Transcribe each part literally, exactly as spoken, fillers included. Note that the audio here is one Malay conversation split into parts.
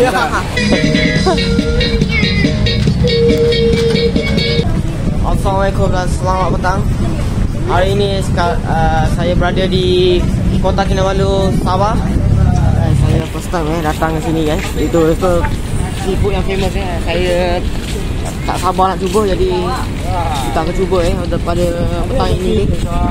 Assalamualaikum dan selamat petang. Hari ini uh, saya berada di Kota Kinabalu, Sabah. uh, Saya first time eh, datang ke sini guys. Itu itu seafood yang famous eh. Saya tak sabar nak cuba, jadi kita akan cuba eh pada petang ini.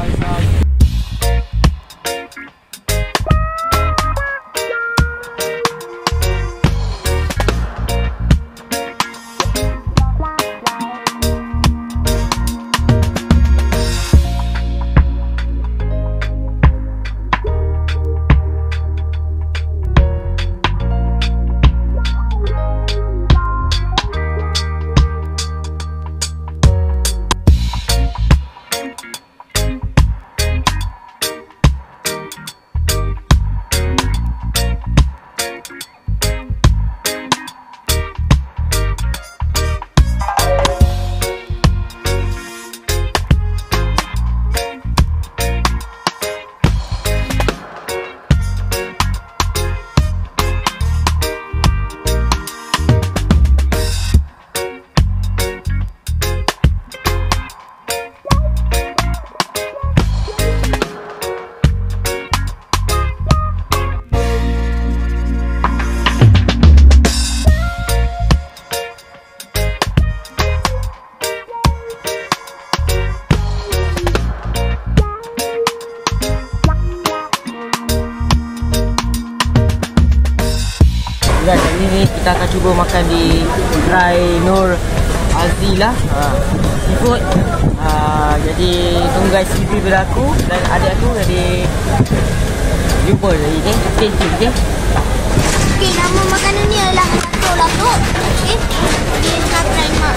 Guys, hari ni kita akan cuba makan di Gerai Nur Azilah ha, seafood. ha, Jadi tunggu guys C P pada aku dan adik aku. Jadi jumpa lagi okay? Stay tune okay? Okay, nama makanan ni adalah lato-lato. Okay, dia subscribe mak.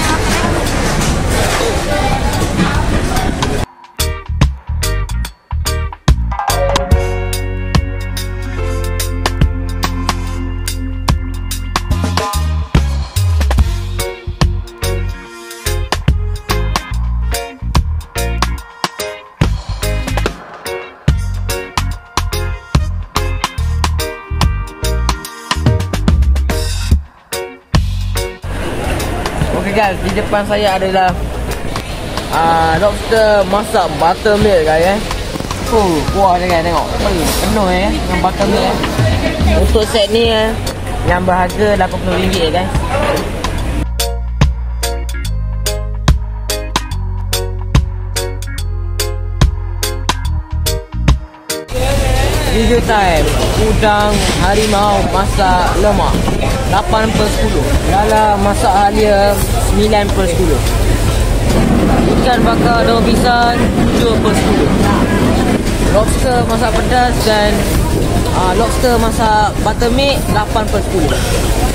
Okay guys, di depan saya adalah uh, lobster masak buttermilk guys eh. Oh, kuah dia guys, tengok. Oh, penuh eh dengan buttermilk eh. Untuk set ni eh, yang berharga lapan puluh ringgit eh guys. Review time, udang harimau masak lemak lapan per sepuluh. Lala masak halia sembilan per sepuluh. Ikan bakar daun pisang tujuh per sepuluh. Lobster masak pedas dan uh, lobster masak buttermilk lapan per sepuluh.